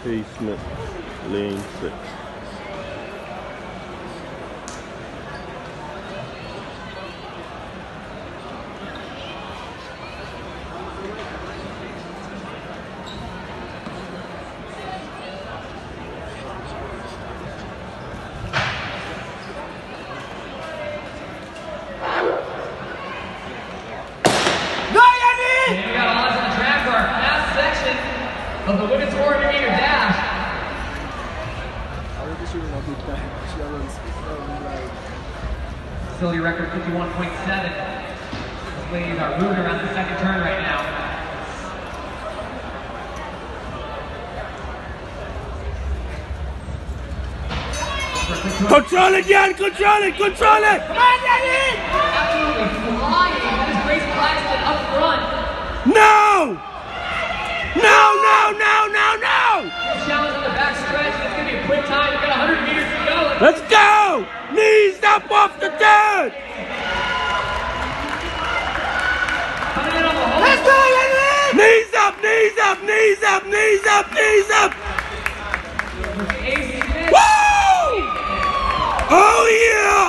P. Smith, lane 6. Of the women's 400-meter dash. Facility record 51.7. These ladies are moving around the second turn right now. Control it, Jan! Control it! Control it! Come on, Yanni! Absolutely flying. That is Grace Claxton up front. No! No, no, no, no, no! Challenge on the back stretch. It's going to be a quick time. We've got 100 meters to go. Let's go! Knees up off the dirt! Coming in on the home. Let's go, Yanni! Knees up, knees up, knees up, knees up, knees up! Ace Smith. Woo! Oh yeah!